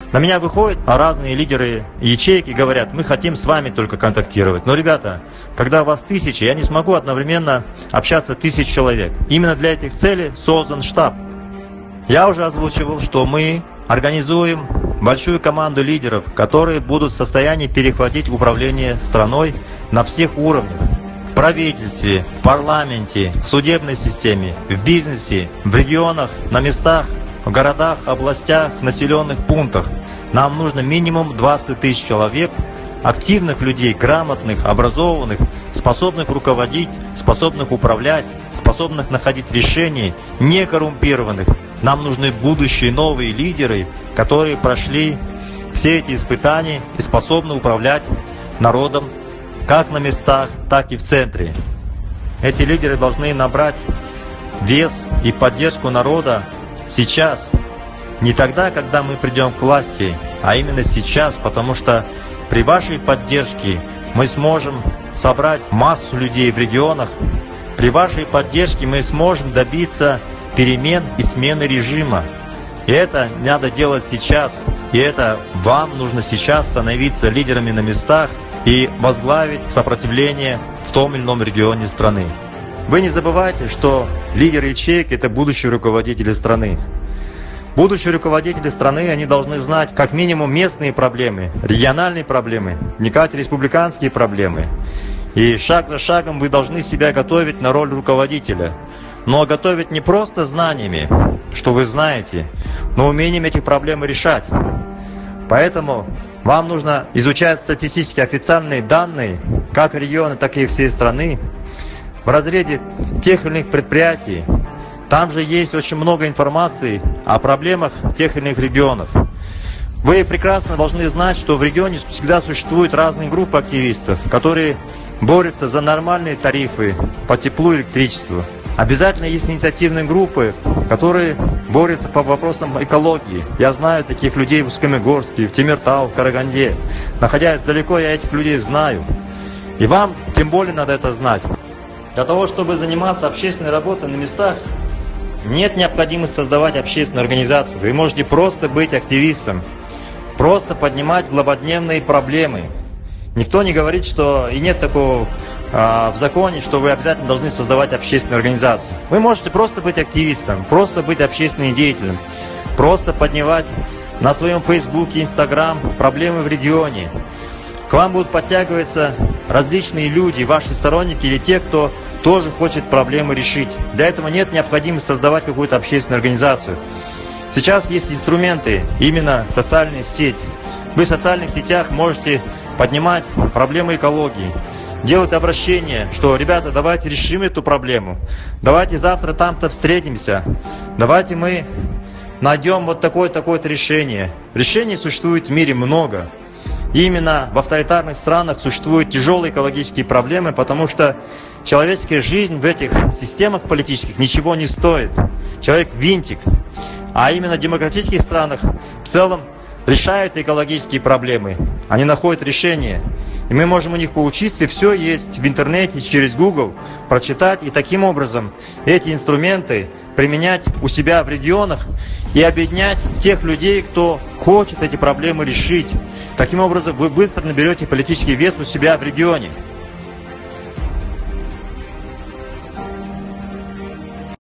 На меня выходят разные лидеры ячеек и говорят: мы хотим с вами только контактировать. Но, ребята, когда вас тысячи, я не смогу одновременно общаться 1000 человек. Именно для этих целей создан штаб. Я уже озвучивал, что мы организуем большую команду лидеров, которые будут в состоянии перехватить управление страной на всех уровнях. В правительстве, в парламенте, в судебной системе, в бизнесе, в регионах, на местах, в городах, областях, в населенных пунктах. Нам нужно минимум 20 000 человек, активных людей, грамотных, образованных, способных руководить, способных управлять, способных находить решения, не коррумпированных. Нам нужны будущие новые лидеры, которые прошли все эти испытания и способны управлять народом как на местах, так и в центре. Эти лидеры должны набрать вес и поддержку народа сейчас. Не тогда, когда мы придем к власти, а именно сейчас, потому что при вашей поддержке мы сможем собрать массу людей в регионах. При вашей поддержке мы сможем добиться перемен и смены режима. И это надо делать сейчас. И это вам нужно сейчас становиться лидерами на местах и возглавить сопротивление в том или ином регионе страны. Вы не забывайте, что лидеры ячеек – это будущие руководители страны. Будущие руководители страны, они должны знать как минимум местные проблемы, региональные проблемы, вникать в республиканские проблемы. И шаг за шагом вы должны себя готовить на роль руководителя. Но готовить не просто знаниями, что вы знаете, но умением этих проблем решать. Поэтому вам нужно изучать статистически официальные данные, как региона, так и всей страны, в разрезе тех или иных предприятий. Там же есть очень много информации о проблемах тех или иных регионов. Вы прекрасно должны знать, что в регионе всегда существуют разные группы активистов, которые борются за нормальные тарифы по теплу и электричеству. Обязательно есть инициативные группы, которые борются по вопросам экологии. Я знаю таких людей в Усть-Каменогорске, в Темиртау, в Караганде. Находясь далеко, я этих людей знаю. И вам тем более надо это знать. Для того, чтобы заниматься общественной работой на местах, нет необходимости создавать общественную организацию. Вы можете просто быть активистом, просто поднимать злободневные проблемы. Никто не говорит, что и нет такого в законе, что вы обязательно должны создавать общественную организацию. Вы можете просто быть активистом, просто быть общественным деятелем, просто поднимать на своем Фейсбуке, Инстаграм проблемы в регионе. К вам будут подтягиваться различные люди, ваши сторонники или те, кто тоже хочет проблемы решить. Для этого нет необходимости создавать какую-то общественную организацию. Сейчас есть инструменты, именно социальные сети. Вы в социальных сетях можете поднимать проблемы экологии, делать обращения, что, ребята, давайте решим эту проблему, давайте завтра там-то встретимся, давайте мы найдем вот такое-то решение. Решений существует в мире много. И именно в авторитарных странах существуют тяжелые экологические проблемы, потому что человеческая жизнь в этих системах политических ничего не стоит. Человек винтик. А именно в демократических странах в целом решают экологические проблемы. Они находят решения. И мы можем у них поучиться, и все есть в интернете, через Google, прочитать. И таким образом эти инструменты применять у себя в регионах и объединять тех людей, кто хочет эти проблемы решить. Таким образом вы быстро наберете политический вес у себя в регионе.